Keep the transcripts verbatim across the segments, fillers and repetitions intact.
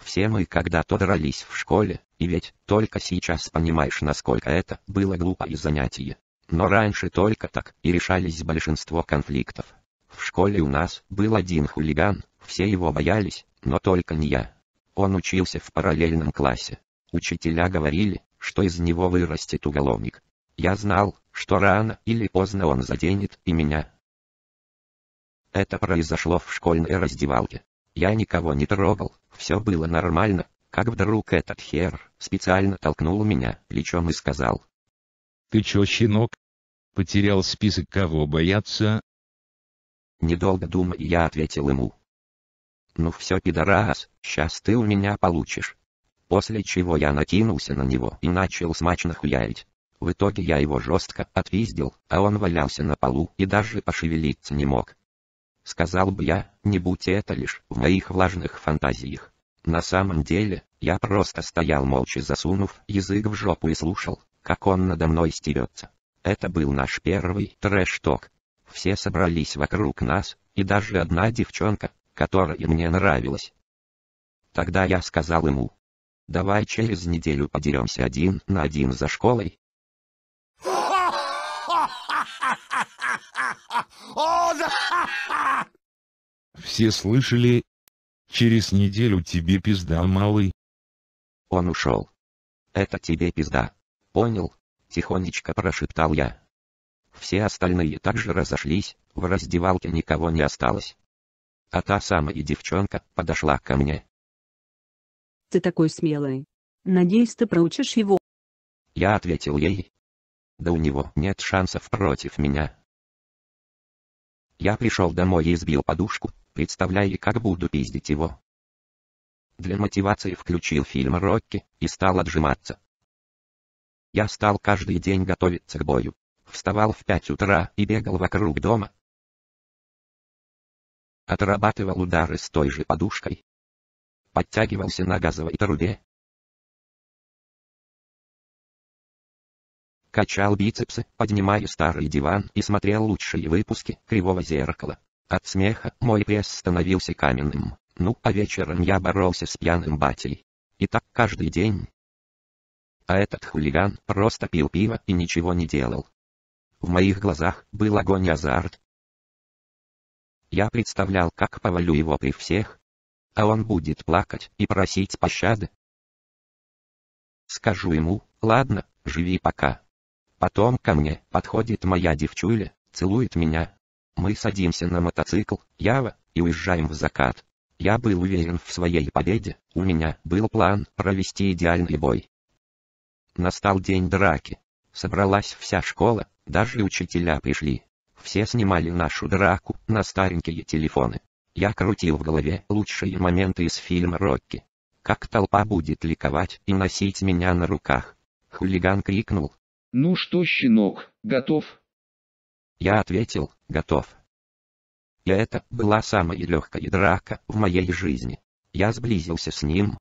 Все мы когда-то дрались в школе, и ведь только сейчас понимаешь, насколько это было глупое занятие. Но раньше только так и решались большинство конфликтов. В школе у нас был один хулиган, все его боялись, но только не я. Он учился в параллельном классе. Учителя говорили, что из него вырастет уголовник. Я знал, что рано или поздно он заденет и меня. Это произошло в школьной раздевалке. Я никого не трогал, все было нормально, как вдруг этот хер специально толкнул меня плечом и сказал: «Ты чё, щенок? Потерял список, кого бояться?» Недолго думая, я ответил ему: «Ну все, пидорас, щас ты у меня получишь». После чего я накинулся на него и начал смачно хуярить. В итоге я его жестко отпиздил, а он валялся на полу и даже пошевелиться не мог. Сказал бы я, не будь это лишь в моих влажных фантазиях. На самом деле, я просто стоял молча, засунув язык в жопу, и слушал, как он надо мной стебется. Это был наш первый трэш-ток. Все собрались вокруг нас, и даже одна девчонка, которая мне нравилась. Тогда я сказал ему: «Давай через неделю подеремся один на один за школой». Все слышали? Через неделю тебе пизда, малый. Он ушел. «Это тебе пизда. Понял?» — тихонечко прошептал я. Все остальные также разошлись, в раздевалке никого не осталось. А та самая девчонка подошла ко мне. «Ты такой смелый. Надеюсь, ты проучишь его?» Я ответил ей: «Да у него нет шансов против меня». Я пришел домой и избил подушку, представляя, как буду пиздить его. Для мотивации включил фильм «Рокки» и стал отжиматься. Я стал каждый день готовиться к бою. Вставал в пять утра и бегал вокруг дома. Отрабатывал удары с той же подушкой. Подтягивался на газовой трубе. Качал бицепсы, поднимая старый диван, и смотрел лучшие выпуски «Кривого зеркала». От смеха мой пресс становился каменным. Ну, а вечером я боролся с пьяным батей. И так каждый день. А этот хулиган просто пил пиво и ничего не делал. В моих глазах был огонь и азарт. Я представлял, как повалю его при всех, а он будет плакать и просить пощады. Скажу ему: «Ладно, живи пока». Потом ко мне подходит моя девчуля, целует меня. Мы садимся на мотоцикл, Ява, и уезжаем в закат. Я был уверен в своей победе, у меня был план провести идеальный бой. Настал день драки. Собралась вся школа, даже учителя пришли. Все снимали нашу драку на старенькие телефоны. Я крутил в голове лучшие моменты из фильма «Рокки». Как толпа будет ликовать и носить меня на руках. Хулиган крикнул: «Ну что, щенок, готов?» Я ответил: «Готов». И это была самая легкая драка в моей жизни. Я сблизился с ним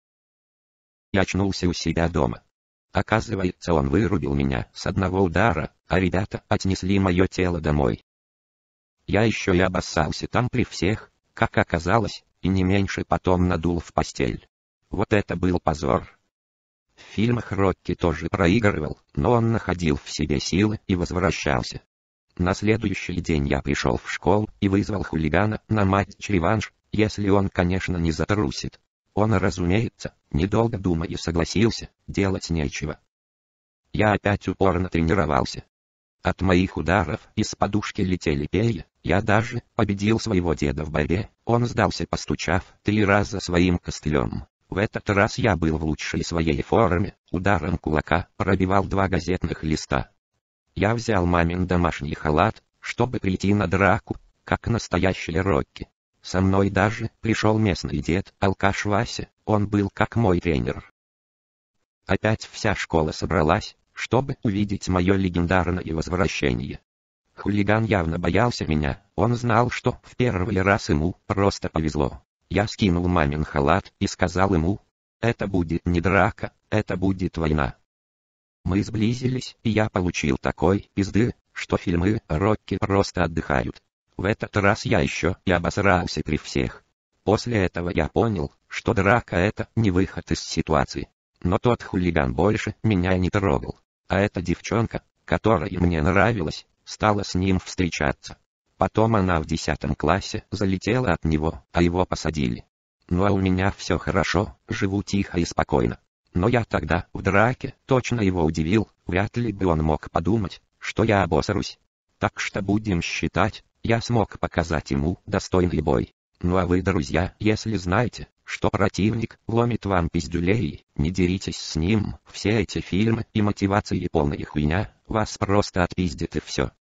и очнулся у себя дома. Оказывается, он вырубил меня с одного удара, а ребята отнесли мое тело домой. Я еще и обоссался там при всех, как оказалось, и не меньше потом надул в постель. Вот это был позор. В фильмах Рокки тоже проигрывал, но он находил в себе силы и возвращался. На следующий день я пришел в школу и вызвал хулигана на матч-реванш, если он, конечно, не затрусит. Он, разумеется, недолго думая согласился, делать нечего. Я опять упорно тренировался. От моих ударов из подушки летели перья, я даже победил своего деда в борьбе, он сдался, постучав три раза своим костылем. В этот раз я был в лучшей своей форме, ударом кулака пробивал два газетных листа. Я взял мамин домашний халат, чтобы прийти на драку, как настоящий Рокки. Со мной даже пришел местный дед, алкаш Вася, он был как мой тренер. Опять вся школа собралась, чтобы увидеть мое легендарное возвращение. Хулиган явно боялся меня, он знал, что в первый раз ему просто повезло. Я скинул мамин халат и сказал ему: «Это будет не драка, это будет война». Мы сблизились, и я получил такой пизды, что фильмы Рокки просто отдыхают. В этот раз я еще и обосрался при всех. После этого я понял, что драка — это не выход из ситуации. Но тот хулиган больше меня не трогал. А эта девчонка, которая мне нравилась, стала с ним встречаться. Потом она в десятом классе залетела от него, а его посадили. Ну а у меня все хорошо, живу тихо и спокойно. Но я тогда в драке точно его удивил, вряд ли бы он мог подумать, что я обосрусь. Так что будем считать, я смог показать ему достойный бой. Ну а вы, друзья, если знаете, что противник ломит вам пиздюлей, не деритесь с ним, все эти фильмы и мотивации полная хуйня, вас просто отпиздит и все.